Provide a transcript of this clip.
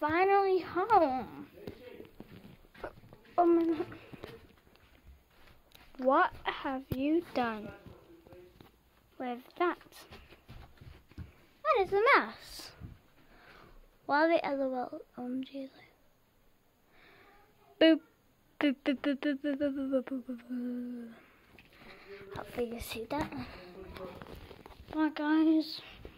finally home. Oh my God. What have you done with that? That is a mess. While the LOL OMG. Boop. Boop, boop, boop, boop, boop, boop, boop, boop, boop, boop. Hopefully you see that. Bye guys.